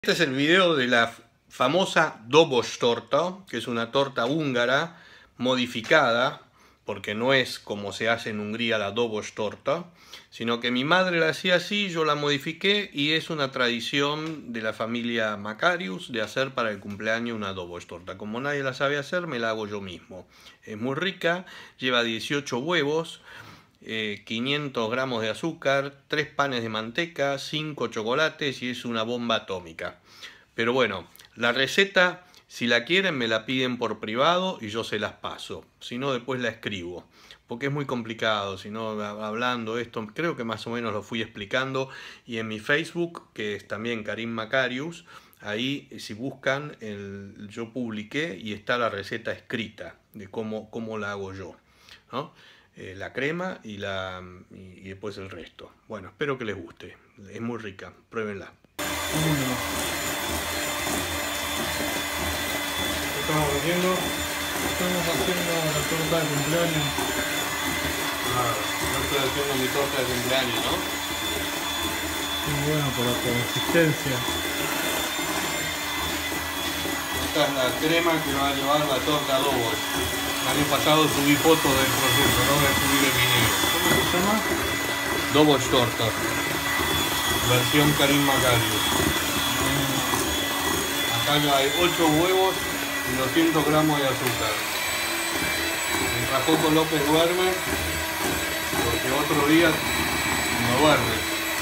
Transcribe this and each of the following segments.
Este es el video de la famosa Dobos-torta, que es una torta húngara modificada, porque no es como se hace en Hungría la Dobos-torta, sino que mi madre la hacía así, yo la modifiqué y es una tradición de la familia Makarius de hacer para el cumpleaños una Dobos-torta. Como nadie la sabe hacer, me la hago yo mismo. Es muy rica, lleva 18 huevos, 500 gramos de azúcar, 3 panes de manteca, 5 chocolates y es una bomba atómica. Pero bueno, la receta, si la quieren, me la piden por privado y yo se las paso. Si no, después la escribo, porque es muy complicado. Si no, hablando esto, creo que más o menos lo fui explicando. Y en mi Facebook, que es también Karim Makarius, ahí si buscan, yo publiqué y está la receta escrita de cómo la hago yo, ¿no? La crema y después el resto. Bueno, espero que les guste. Es muy rica, pruébenla. Estamos haciendo la torta de cumpleaños. Yo estoy haciendo mi torta de cumpleaños, ¿no? Muy bueno por la consistencia. Esta es la crema que va a llevar la torta Dobos. El año pasado subí fotos del proceso, no voy a subir el video. ¿Cómo se llama? Dobos-torta. Versión Karim Makarius. Acá ya hay 8 huevos y 200 gramos de azúcar. Mientras Coco López duerme, porque otro día no duerme.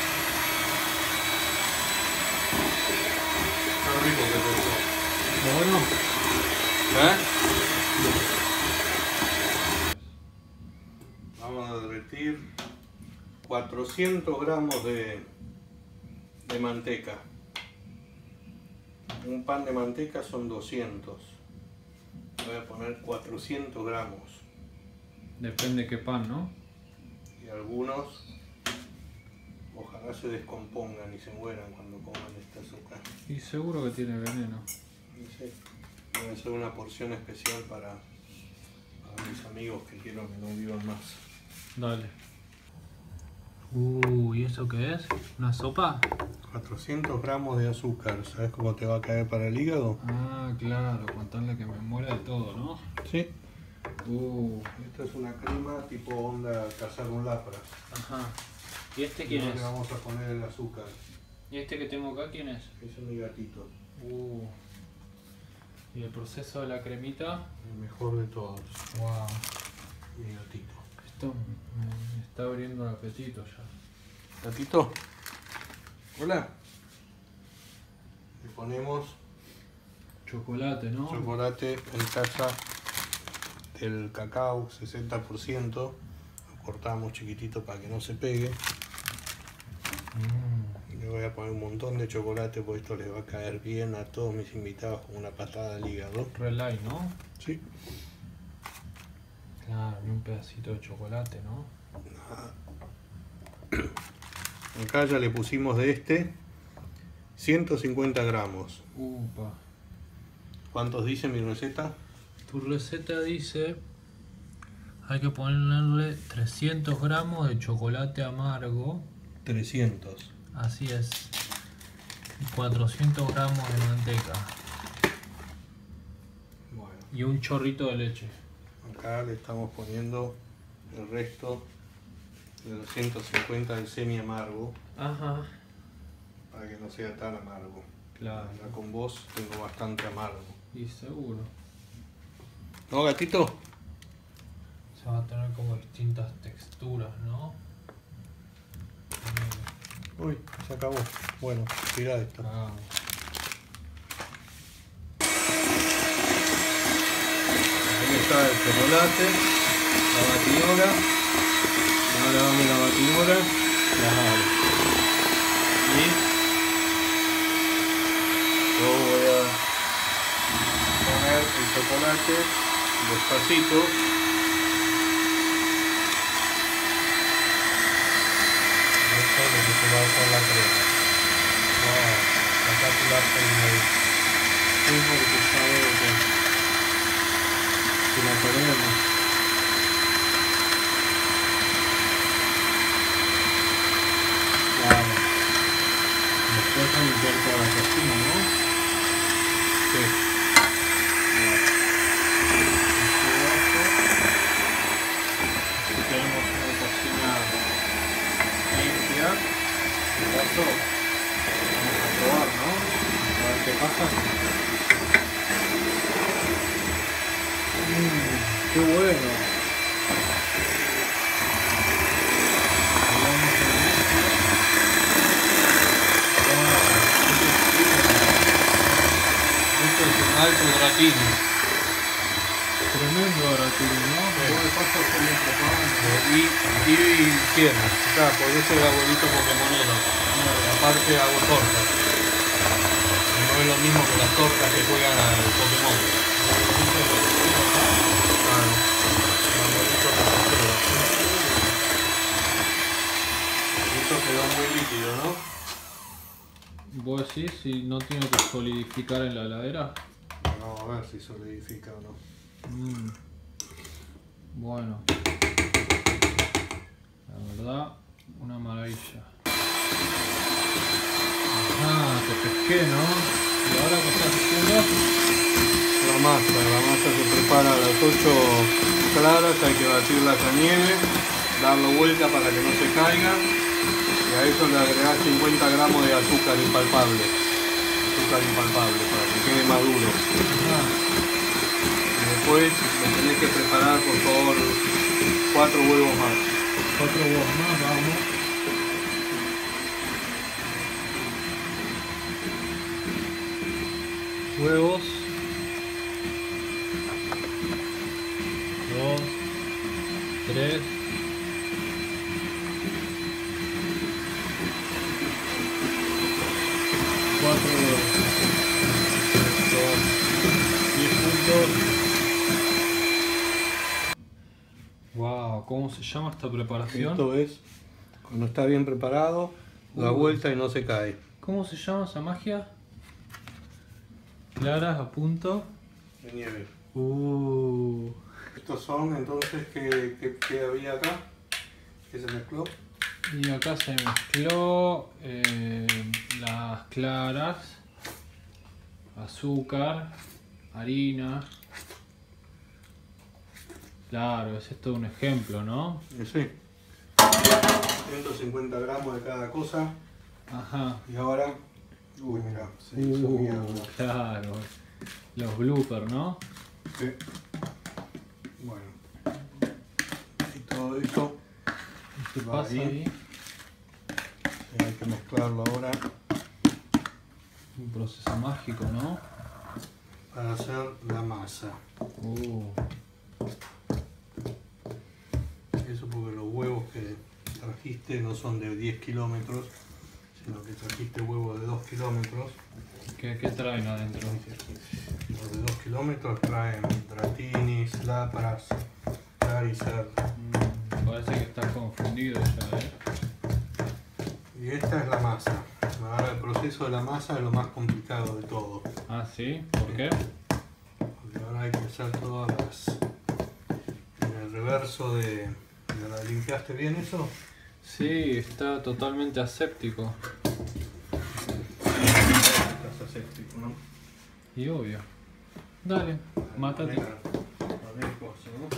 Qué rico que es esto. ¿Está bueno? Vamos a derretir 400 gramos de manteca. Un pan de manteca son 200. Voy a poner 400 gramos. Depende qué pan, ¿no? Y algunos ojalá se descompongan y se mueran cuando coman este azúcar. Y seguro que tiene veneno. Sí. Voy a hacer una porción especial para mis amigos que quiero que no vivan más. Dale. ¿Y eso qué es? ¿Una sopa? 400 gramos de azúcar. ¿Sabes cómo te va a caer para el hígado? Ah, claro, contarle que me muera de todo, ¿no? Sí. Esta es una crema tipo onda cazar un lapra. Ajá. ¿Y este quién es? Le vamos a poner el azúcar. ¿Y este que tengo acá quién es? Ese es mi gatito. ¿Y el proceso de la cremita? El mejor de todos. Wow. Mi gatito. Esto me está abriendo el apetito ya. ¿Gatito? Hola. Le ponemos Chocolate, ¿no? chocolate en taza del cacao, 60%. Lo cortamos chiquitito para que no se pegue. Le voy a poner un montón de chocolate porque esto les va a caer bien a todos mis invitados con una patada al hígado. Relay, ¿no? Sí. Claro, y un pedacito de chocolate, ¿no? Acá ya le pusimos de 150 gramos. Upa. ¿Cuántos dice mi receta? Tu receta dice hay que ponerle 300 gramos de chocolate amargo. 300. Así es. Y 400 gramos de manteca. Bueno, Y un chorrito de leche. acá le estamos poniendo el resto de los 150 del semi amargo. Ajá. Para que no sea tan amargo. Claro. Acá con vos tengo bastante amargo. Y seguro. ¿No, gatito? Se va a tener como distintas texturas, ¿no? Uy, se acabó. Bueno, tira esto. Ah. Ahí está el chocolate, la batidora. Ahora dame la batidora. La hago. Y yo voy a poner el chocolate despacito. Esto es lo que se va a hacer la crema. Acá tu lata y medio. Sí, porque sabe que la ponemos. Claro. Después a limpiar toda la cocina, ¿no? qué pasa? ¡Qué bueno! Esto es un alto Dratini. Tremendo Dratini, ¿no? Y piernas. Claro, porque ese es el abuelito Pokémonero. Aparte hago tortas. No es lo mismo que las tortas que juegan al Pokémon. Claro. Esto quedó muy líquido, ¿no? ¿Vos decís si no tiene que solidificar en la heladera? No, a ver si solidifica o no. Bueno, la verdad, una maravilla. Ah, te pesqué, ¿no? ¿Y ahora qué estás haciendo? La masa se prepara a las 8 claras, hay que batirla con nieve, darlo vuelta para que no se caiga y a eso le agregar 50 gramos de azúcar impalpable para que quede maduro. Y después le tenés que preparar por favor 4 huevos más. 4 huevos más, vamos. Huevos. 2, 3. 4 huevos. 10 puntos. Wow, ¿cómo se llama esta preparación? Esto es cuando está bien preparado, da vuelta y no se cae. ¿Cómo se llama esa magia? Claras a punto. De nieve. Estos son entonces que había acá, que se mezcló. Y acá se mezcló las claras, azúcar, harina. Claro, ese es todo un ejemplo, ¿no? Sí. 150 gramos de cada cosa. Ajá. Y ahora, uy, mira, se hizo mierda. Claro, los bloopers, ¿no? Sí. Bueno. Y todo esto ¿Qué va pasa ahí? Y hay que mezclarlo ahora Un proceso mágico, ¿no? para hacer la masa. Eso porque los huevos que trajiste no son de 10 kilómetros, sino que trajiste huevos de 2 kilómetros. ¿Qué traen adentro? Los de 2 kilómetros traen dratinis, lapras, Charizard. Parece que estás confundido ya, ¿eh? Y esta es la masa. Ahora el proceso de la masa es lo más complicado de todo. Ah, ¿sí? ¿Por qué? Porque ahora hay que hacer todas las... En el reverso de... ¿Limpiaste bien eso? Sí, está totalmente aséptico. Estás aséptico, ¿no? Y obvio. Dale, mátate. Poner cosas, ¿no?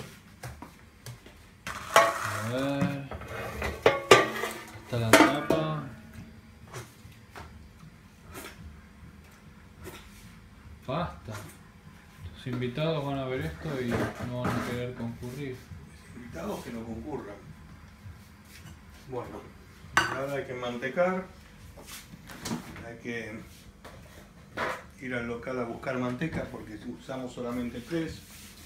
A ver. Está la tapa. Basta. Tus invitados van a ver esto y no van a querer concurrir. Invitados que no concurran. Bueno, ahora hay que mantecar. Hay que ir al local a buscar manteca porque usamos solamente 3.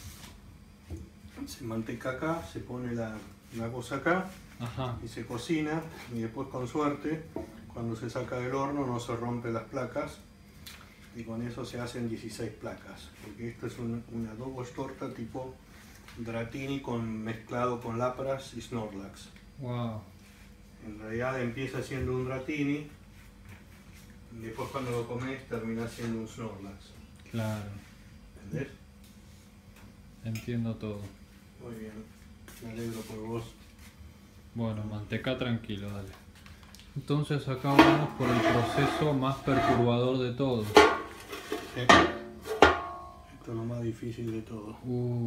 Se manteca acá, se pone la cosa acá. Ajá. Y se cocina y después con suerte cuando se saca del horno no se rompen las placas y con eso se hacen 16 placas porque esto es una double torta tipo Dratini mezclado con lapras y Snorlax. Wow. En realidad empieza siendo un Dratini y después cuando lo comes termina siendo un Snorlax. Claro. ¿Entendés? Entiendo todo. Muy bien, me alegro por vos. Bueno, manteca tranquilo, dale. Entonces acá vamos por el proceso más perturbador de todos. Sí. Esto es lo más difícil de todo.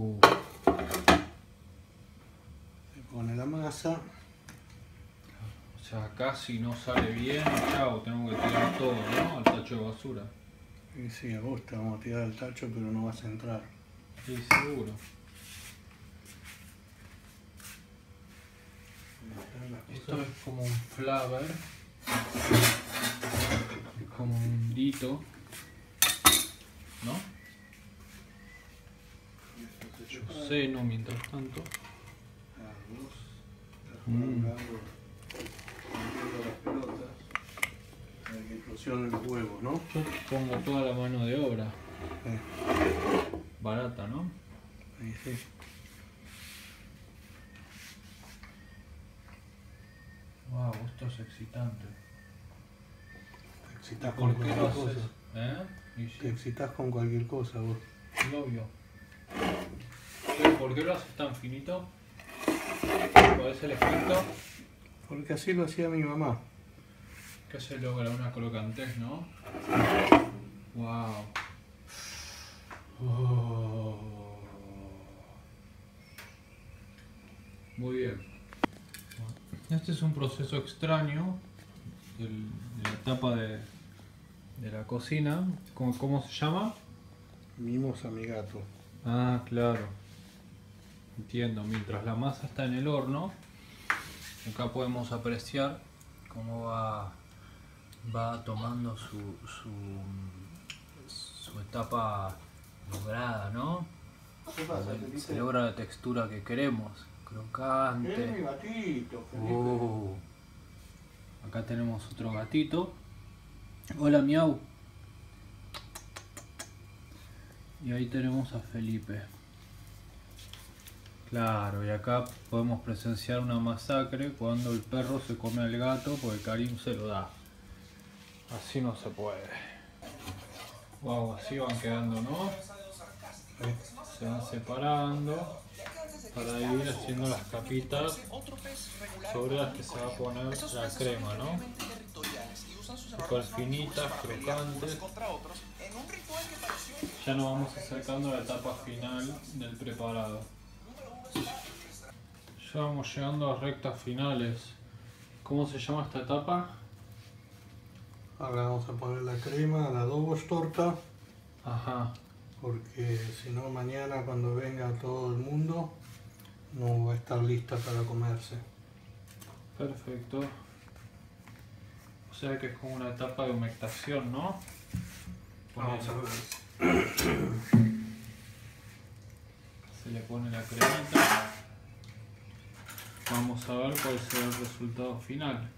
Se pone la masa. O sea, acá si no sale bien, chao, tengo que tirar todo, ¿no? Al tacho de basura. Y sí, a vos te vamos a tirar el tacho, pero no vas a entrar. Sí, seguro. Esto es como un flaver. Es como un dito. ¿No? Yo ceno mientras tanto. Vos estás jugando, rompiendo las pelotas para que eclosionen los huevos, ¿no? Yo pongo toda la mano de obra. Sí. Barata, ¿no? Ahí sí. Wow, esto es excitante. Te excitas ¿Por con qué lo cualquier haces? cosa. Y Te sí, excitas con cualquier cosa vos. obvio. ¿Por qué lo haces tan finito? ¿Cuál es el efecto? Porque así lo hacía mi mamá. Que se logra una crocantez, ¿no? Wow. Oh. Muy bien. Este es un proceso extraño de la etapa de la cocina. ¿Cómo se llama? Mimos a mi gato. Ah, claro. Entiendo. Mientras la masa está en el horno, acá podemos apreciar cómo va tomando su etapa lograda, ¿no? ¿Qué pasa, Se logra la textura que queremos. Es mi Crocante. gatito, Felipe. Acá tenemos otro gatito. Hola, miau. Y ahí tenemos a Felipe. Claro, y acá podemos presenciar una masacre cuando el perro se come al gato porque Karim se lo da. Así no se puede. Wow, así van quedando, ¿no? Se van separando para ir haciendo las capitas sobre las que se va a poner la crema, ¿no? Súper finitas, crocantes. Ya nos vamos acercando a la etapa final del preparado. Ya vamos llegando a rectas finales. ¿Cómo se llama esta etapa? Ahora vamos a poner la crema a la Dobostorta, Ajá. porque si no mañana cuando venga todo el mundo no va a estar lista para comerse. Perfecto. O sea que es como una etapa de humectación, ¿no? Vamos a ver. Se le pone la cremita. Vamos a ver cuál será el resultado final.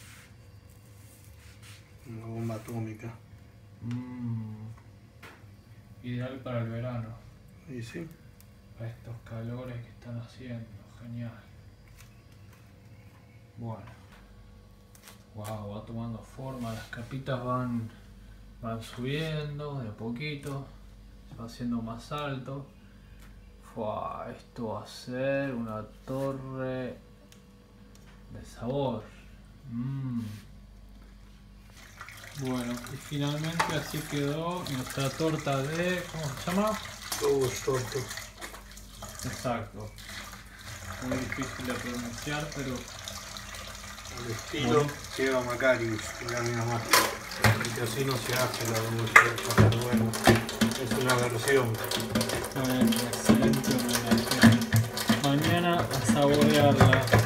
Una bomba atómica. Ideal para el verano. Y sí, Para estos calores que están haciendo. Genial. Bueno. Wow, va tomando forma. Las capitas van subiendo de a poquito. Se va haciendo más alto. Fua, esto va a ser una torre de sabor. Bueno, y finalmente así quedó nuestra torta de... ¿cómo se llama? Dobostorta. Exacto. Muy difícil de pronunciar, pero... Al estilo Eva Macarius, era mi mamá. Porque así no se hace la Dobostorta, pero bueno, es una versión. Bueno, excelente homenaje. Mañana a saborearla.